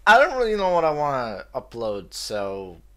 I don't really know what I want to upload, so